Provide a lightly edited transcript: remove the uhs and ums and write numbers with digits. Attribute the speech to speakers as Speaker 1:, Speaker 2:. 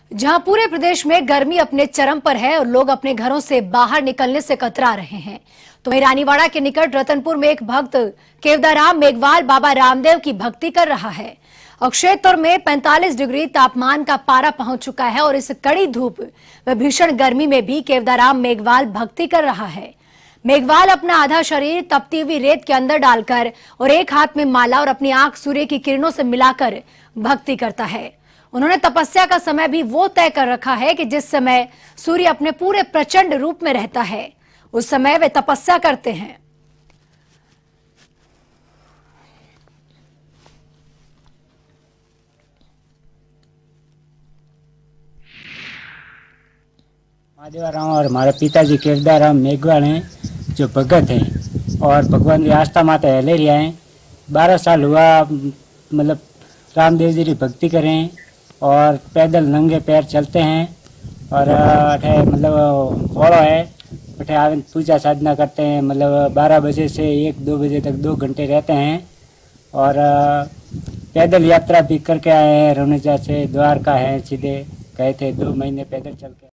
Speaker 1: जहां पूरे प्रदेश में गर्मी अपने चरम पर है और लोग अपने घरों से बाहर निकलने से कतरा रहे हैं, तो वहीं रानीवाड़ा के निकट रतनपुर में एक भक्त केवदाराम मेघवाल बाबा रामदेव की भक्ति कर रहा है। अक्षेत्र में 45 डिग्री तापमान का पारा पहुंच चुका है और इस कड़ी धूप व भीषण गर्मी में भी केवदाराम मेघवाल भक्ति कर रहा है। मेघवाल अपना आधा शरीर तपती हुई रेत के अंदर डालकर और एक हाथ में माला और अपनी आंख सूर्य की किरणों से मिलाकर भक्ति करता है। उन्होंने तपस्या का समय भी वो तय कर रखा है कि जिस समय सूर्य अपने पूरे प्रचंड रूप में रहता है उस समय वे तपस्या करते हैं।
Speaker 2: महादेवाराम और हमारे पिताजी केवदाराम मेघवाल हैं, जो भगत हैं और भगवान की आस्था माता हलेरिया हैं। 12 साल हुआ मतलब रामदेव जी की भक्ति करें और पैदल नंगे पैर चलते हैं और अठे मतलब फोड़ो है अठे आवन पूजा साधना करते हैं। मतलब 12 बजे से 1-2 बजे तक 2 घंटे रहते हैं और पैदल यात्रा भी करके आए हैं। रौनेजा से द्वारका है, सीधे गए थे 2 महीने पैदल चल के।